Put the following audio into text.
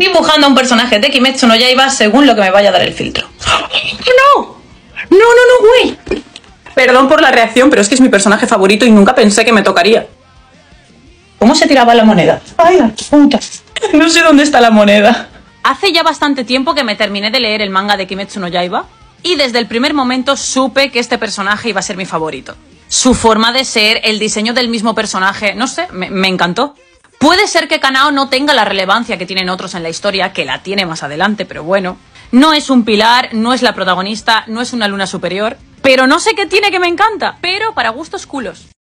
dibujando a un personaje de Kimetsu no Yaiba según lo que me vaya a dar el filtro. No, güey. Perdón por la reacción, pero es que es mi personaje favorito y nunca pensé que me tocaría. ¿Cómo se tiraba la moneda? Ay, la puta. No sé dónde está la moneda. Hace ya bastante tiempo que me terminé de leer el manga de Kimetsu no Yaiba y desde el primer momento supe que este personaje iba a ser mi favorito. Su forma de ser, el diseño del mismo personaje, no sé, me encantó. Puede ser que Kanao no tenga la relevancia que tienen otros en la historia, que la tiene más adelante, pero bueno. No es un pilar, no es la protagonista, no es una luna superior, pero no sé qué tiene que me encanta, pero para gustos culos.